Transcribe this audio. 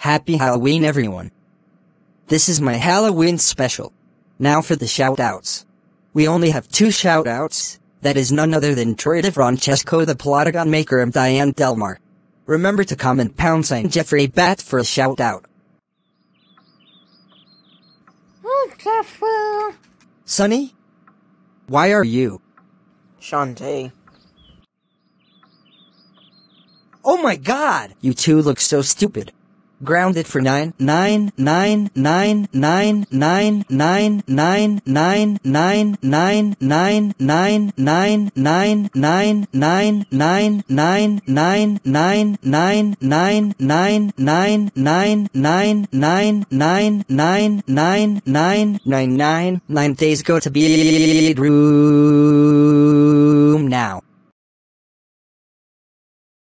Happy Halloween, everyone. This is my Halloween special. Now for the shout-outs. We only have 2 shout-outs. That is none other than Troy DeFrancesco, the Plotagon maker, and Diane Delmar. Remember to comment # Jeffrey Bat for a shout-out. Oh, Jeffrey. Sonny? Why are you? Shantae. Oh my god! You two look so stupid. Grounded for 9 days. Go to bedroom now.